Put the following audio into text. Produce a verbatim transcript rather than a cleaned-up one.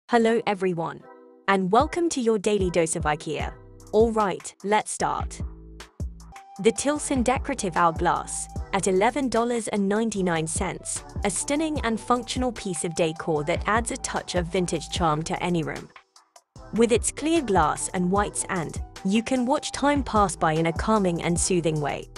Hello everyone, and welcome to your daily dose of IKEA. Alright, let's start. The Tilson Decorative Hourglass, at eleven ninety-nine, a stunning and functional piece of decor that adds a touch of vintage charm to any room. With its clear glass and white sand, you can watch time pass by in a calming and soothing way.